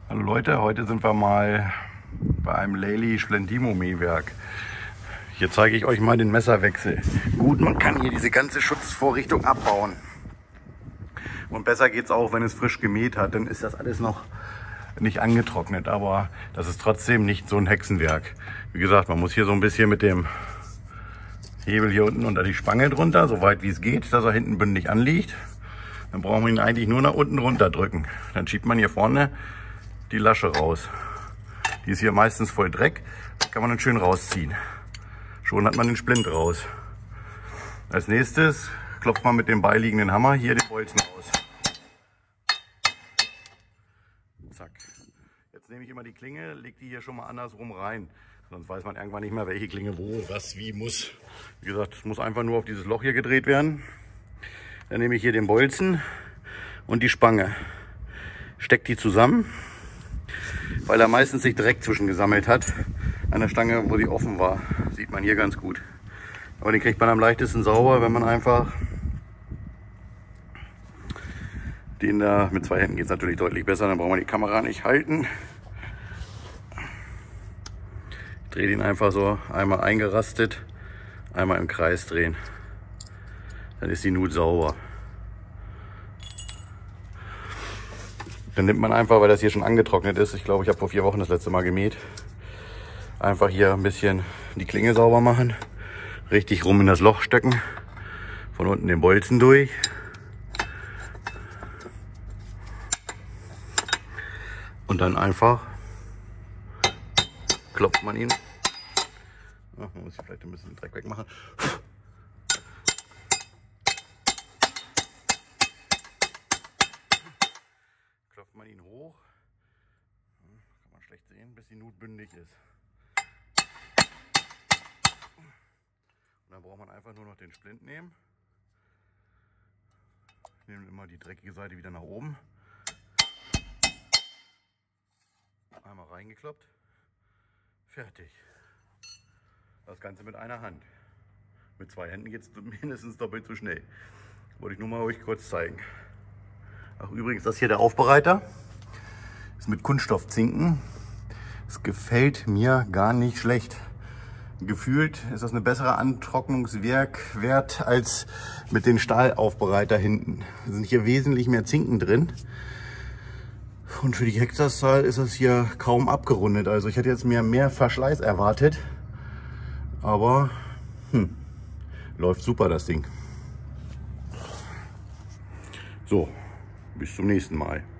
Hallo Leute, heute sind wir mal bei einem Lely Splendimo Mähwerk. Hier zeige ich euch mal den Messerwechsel. Gut, man kann hier diese ganze Schutzvorrichtung abbauen. Und besser geht es auch, wenn es frisch gemäht hat, dann ist das alles noch nicht angetrocknet. Aber das ist trotzdem nicht so ein Hexenwerk. Wie gesagt, man muss hier so ein bisschen mit dem Hebel hier unten unter die Spange drunter, so weit wie es geht, dass er hinten bündig anliegt. Dann brauchen wir ihn eigentlich nur nach unten runter drücken. Dann schiebt man hier vorne die Lasche raus. Die ist hier meistens voll Dreck. Da kann man dann schön rausziehen. Schon hat man den Splint raus. Als nächstes klopft man mit dem beiliegenden Hammer hier den Bolzen aus. Zack. Jetzt nehme ich immer die Klinge, lege die hier schon mal andersrum rein. Sonst weiß man irgendwann nicht mehr, welche Klinge wo, was, wie muss. Wie gesagt, es muss einfach nur auf dieses Loch hier gedreht werden. Dann nehme ich hier den Bolzen und die Spange. Stecke die zusammen, weil da meistens sich Dreck zwischen gesammelt hat. An der Stange, wo sie offen war. Sieht man hier ganz gut. Aber den kriegt man am leichtesten sauber, wenn man einfach den da, mit zwei Händen geht es natürlich deutlich besser, dann braucht man die Kamera nicht halten. Ich drehe den einfach so einmal eingerastet, einmal im Kreis drehen. Dann ist die Nut sauber. Dann nimmt man einfach, weil das hier schon angetrocknet ist, ich glaube, ich habe vor 4 Wochen das letzte Mal gemäht, einfach hier ein bisschen die Klinge sauber machen, richtig rum in das Loch stecken, von unten den Bolzen durch. Und dann einfach klopft man ihn. Ach, man muss hier vielleicht ein bisschen den Dreck wegmachen. Klopft man ihn hoch. Kann man schlecht sehen, bis die Nut bündig ist. Und dann braucht man einfach nur noch den Splint nehmen. Ich nehme immer die dreckige Seite wieder nach oben. Einmal reingekloppt. Fertig. Das Ganze mit einer Hand. Mit 2 Händen geht es mindestens doppelt so schnell. Wollte ich nur mal euch kurz zeigen. Ach übrigens, das hier der Aufbereiter. Ist mit Kunststoffzinken. Es gefällt mir gar nicht schlecht. Gefühlt ist das eine bessere Antrocknungswert als mit den Stahlaufbereiter hinten. Da sind hier wesentlich mehr Zinken drin. Und für die Hektarzahl ist das hier kaum abgerundet. Also ich hätte jetzt mehr Verschleiß erwartet. Aber läuft super das Ding. So, bis zum nächsten Mal.